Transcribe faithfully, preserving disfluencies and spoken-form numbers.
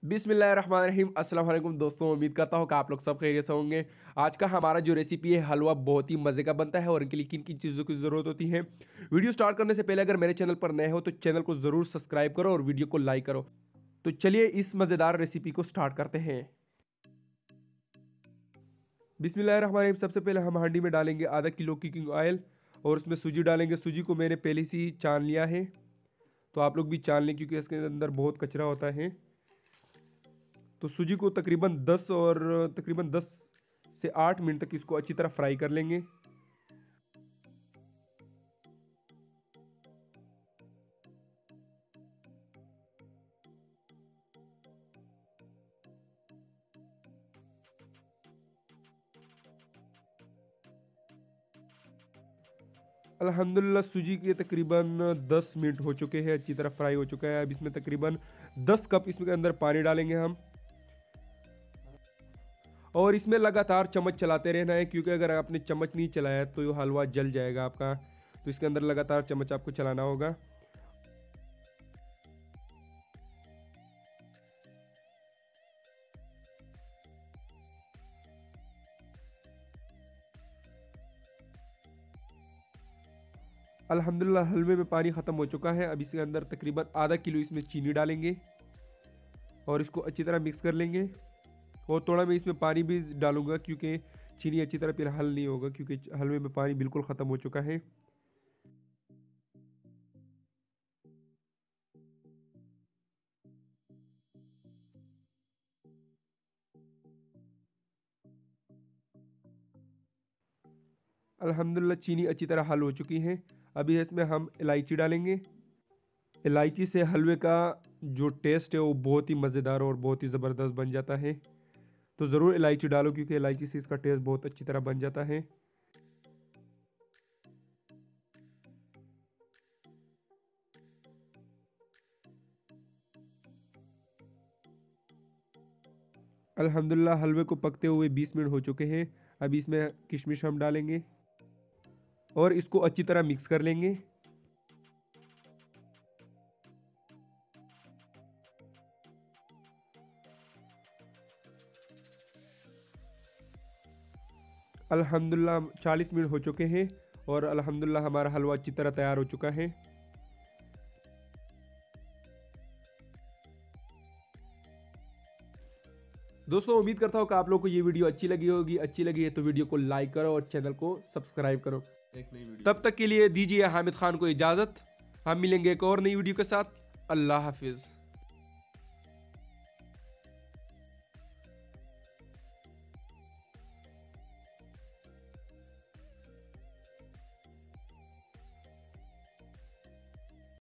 बिस्मिल्लाहिर्रहमानिर्रहीम। अस्सलाम वालेकुम दोस्तों, उम्मीद करता हूँ कि आप लोग सब खैरियत से होंगे। आज का हमारा जो रेसिपी है हलवा बहुत ही मज़े का बनता है और इनके लिए किन किन चीज़ों की ज़रूरत होती है। वीडियो स्टार्ट करने से पहले अगर मेरे चैनल पर नए हो तो चैनल को ज़रूर सब्सक्राइब करो और वीडियो को लाइक करो। तो चलिए इस मज़ेदार रेसिपी को स्टार्ट करते हैं। बिस्मिल्लाहिर्रहमानिर्रहीम। सबसे पहले हम हांडी में डालेंगे आधा किलो कुकिंग ऑयल और उसमें सूजी डालेंगे। सूजी को मैंने पहले से ही छान लिया है, तो आप लोग भी छान लें क्योंकि इसके अंदर बहुत कचरा होता है। तो सूजी को तकरीबन दस और तकरीबन दस से आठ मिनट तक इसको अच्छी तरह फ्राई कर लेंगे। अल्हम्दुलिल्लाह सूजी के तकरीबन दस मिनट हो चुके हैं, अच्छी तरह फ्राई हो चुका है। अब इसमें तकरीबन दस कप इसके अंदर पानी डालेंगे हम और इसमें लगातार चम्मच चलाते रहना है क्योंकि अगर आपने चम्मच नहीं चलाया तो ये हलवा जल जाएगा आपका। तो इसके अंदर लगातार चम्मच आपको चलाना होगा। अल्हम्दुलिल्लाह हलवे में पानी ख़त्म हो चुका है। अब इसके अंदर तकरीबन आधा किलो इसमें चीनी डालेंगे और इसको अच्छी तरह मिक्स कर लेंगे। और थोड़ा मैं इसमें पानी भी डालूंगा क्योंकि चीनी अच्छी तरह फिर हल नहीं होगा क्योंकि हलवे में पानी बिल्कुल ख़त्म हो चुका है। अल्हम्दुलिल्लाह चीनी अच्छी तरह हल हो चुकी है। अभी इसमें हम इलायची डालेंगे। इलायची से हलवे का जो टेस्ट है वो बहुत ही मज़ेदार और बहुत ही ज़बरदस्त बन जाता है। तो ज़रूर इलायची डालो क्योंकि इलायची से इसका टेस्ट बहुत अच्छी तरह बन जाता है। अल्हम्दुलिल्लाह हलवे को पकते हुए बीस मिनट हो चुके हैं। अभी इसमें किशमिश हम डालेंगे और इसको अच्छी तरह मिक्स कर लेंगे। अल्हम्दुलिल्लाह चालीस मिनट हो चुके हैं और अल्हम्दुलिल्लाह हमारा हलवा अच्छी तरह तैयार हो चुका है। दोस्तों उम्मीद करता हूँ कि आप लोगों को ये वीडियो अच्छी लगी होगी। अच्छी लगी है तो वीडियो को लाइक करो और चैनल को सब्सक्राइब करो। एक नई वीडियो तब तक के लिए दीजिए हामिद खान को इजाज़त। हम मिलेंगे एक और नई वीडियो के साथ। अल्लाह हाफिज़।